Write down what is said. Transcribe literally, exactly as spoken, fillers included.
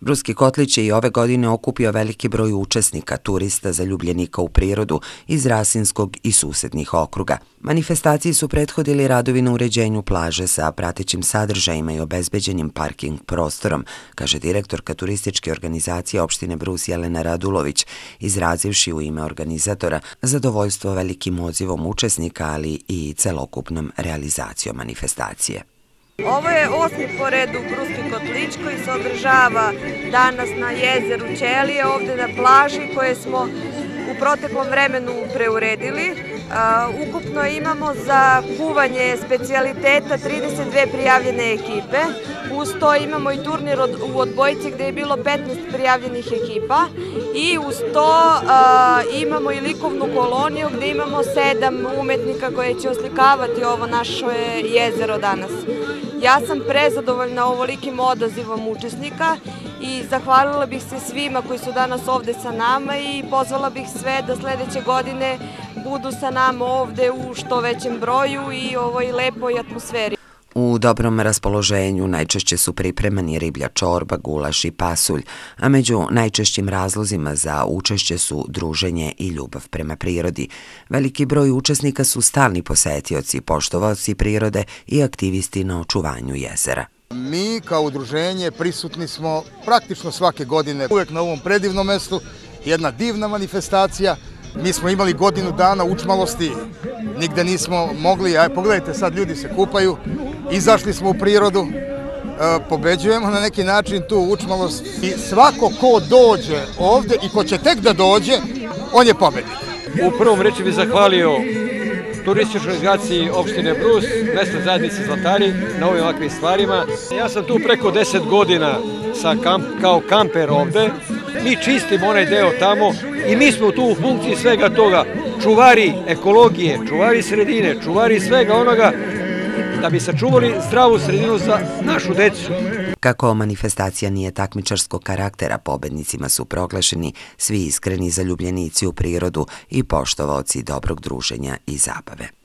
Bruski Kotlić je i ove godine okupio veliki broj učesnika, turista, zaljubljenika u prirodu iz Rasinskog i susednih okruga. Manifestaciji su prethodili radovi na uređenju plaže sa pratećim sadržajima i obezbeđenim parking prostorom, kaže direktorka turističke organizacije opštine Brus Jelena Radulović, izrazivši u ime organizatora zadovoljstvo velikim odzivom učesnika, ali i celokupnom realizacijom manifestacije. Ovo je osmi po redu Bruski Kotlić koji se održava danas na jezeru Ćelije, ovde na plaži koje smo u proteklom vremenu preuredili. Ukupno imamo za kuvanje specijaliteta trideset dve prijavljene ekipe. Uz to imamo i turnir u odbojci gde je bilo petnaest prijavljenih ekipa i uz to imamo i likovnu koloniju gde imamo sedam umetnika koje će oslikavati ovo naše jezero danas. Ja sam prezadovoljna ovolikim odazivom učesnika i zahvalila bih se svima koji su danas ovde sa nama i pozvala bih sve da sledeće godine budu sa nama ovde u što većem broju i ovoj lepoj atmosferi. U dobrom raspoloženju najčešće su pripremani riblja čorba, gulaš i pasulj, a među najčešćim razlozima za učešće su druženje i ljubav prema prirodi. Veliki broj učesnika su stalni posetioci, poštovaoci prirode i aktivisti na očuvanju jezera. Mi kao udruženje prisutni smo praktično svake godine uvek na ovom predivnom mestu, jedna divna manifestacija. Mi smo imali godinu dana učmalosti, nigde nismo mogli, aj pogledajte sad ljudi se kupaju, izašli smo u prirodu, pobeđujemo na neki način tu učmalost i svako ko dođe ovde i ko će tek da dođe, on je pobednik. U prvom reči bih zahvalio turističkoj organizaciji opštine Brus, mesnoj zajednici Zlatari na ovim ovakvim stvarima. Ja sam tu preko deset godina kao kamper ovde. Mi čistimo onaj deo tamo i mi smo tu u funkciji svega toga. Čuvari ekologije, čuvari sredine, čuvari svega onoga da bi sačuvali zdravu sredinu za našu decu. Kako manifestacija nije takmičarskog karaktera, pobednicima su proglašeni svi iskreni zaljubljenici u prirodu i poštovaoci dobrog druženja i zabave.